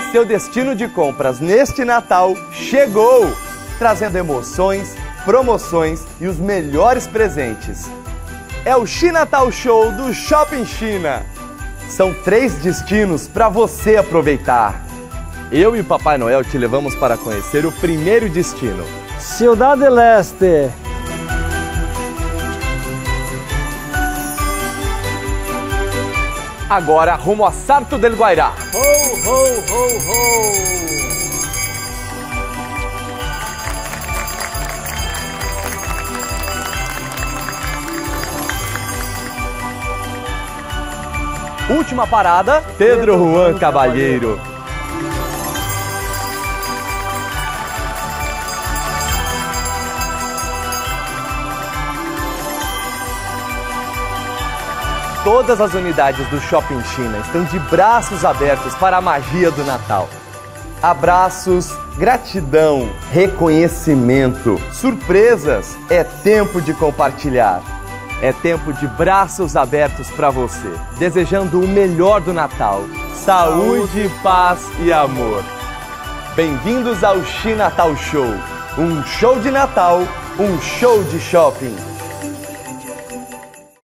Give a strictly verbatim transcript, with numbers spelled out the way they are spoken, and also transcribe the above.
Seu destino de compras neste Natal chegou, trazendo emoções, promoções e os melhores presentes. É o Chinatal Show do Shopping China. São três destinos para você aproveitar. Eu e o Papai Noel te levamos para conhecer o primeiro destino. Ciudad del Este. Agora rumo a Sarto del Guairá. Ho, ho, ho, ho. Última parada, Pedro Juan Cavalheiro. Todas as unidades do Shopping China estão de braços abertos para a magia do Natal. Abraços, gratidão, reconhecimento, surpresas. É tempo de compartilhar. É tempo de braços abertos para você, desejando o melhor do Natal. Saúde, paz e amor. Bem-vindos ao Chinatal Show. Um show de Natal, um show de shopping.